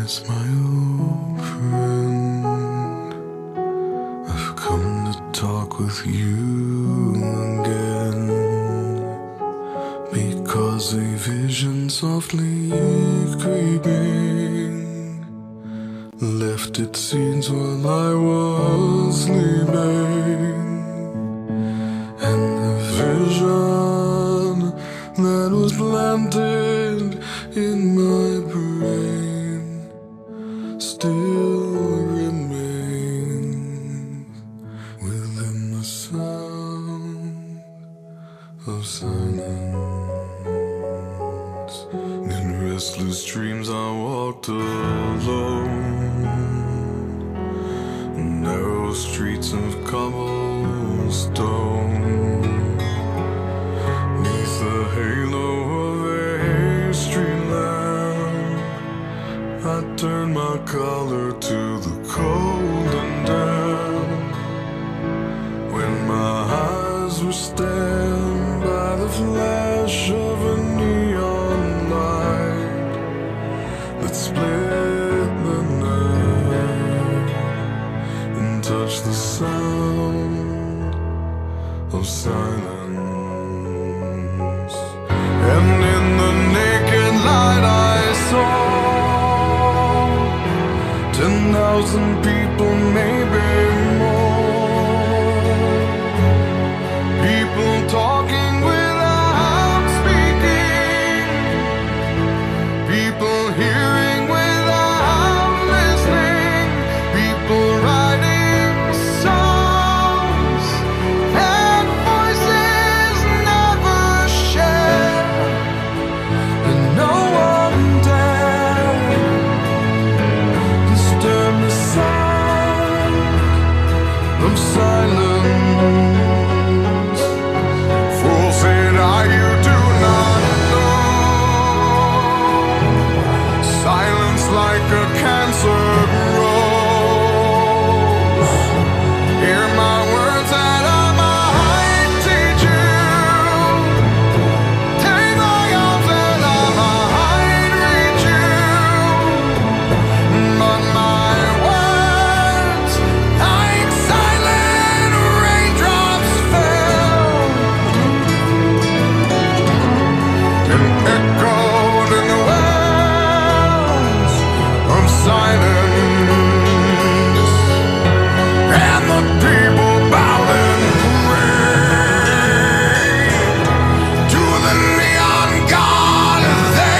It's my old friend. I've come to talk with you again, because a vision softly creeping left its seeds while I was sleeping. And the vision that was planted in my brain still remains within the sound of silence. In restless dreams I walked alone, narrow streets of cobblestone, neath the halo of a street lamp. I turned my collar to the cold and damp, when my eyes were stabbed by the flash of a neon light that split the night and touched the sound of silence. And in the naked light I saw 10,000 people, maybe more. People talking without speaking, people hearing without listening, people writing songs that voices never share, and no one dared disturb the sound of silence. Fool, said I, you do not know. Silence like a cancer grows. Hear my words that I might teach you. Take my arms that I might reach you. But my words, like silent raindrops, fell and echoed in the wells of silence. And the people bowed and prayed to the neon god they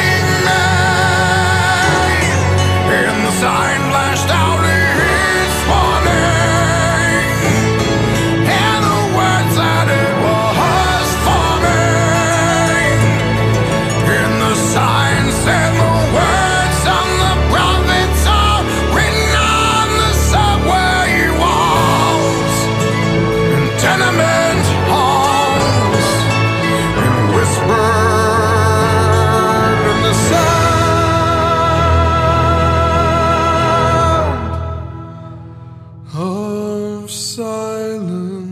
made. And the sign flashed out his warning, and the words that it was forming. And the sign said the words on the prophets are written on the subway walls and tenement halls, and whispered in the sound of silence.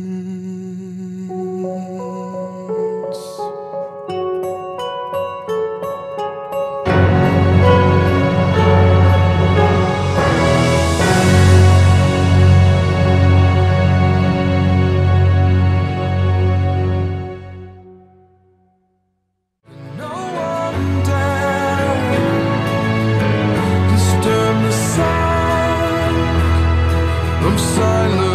No one dared disturb the sound of silence.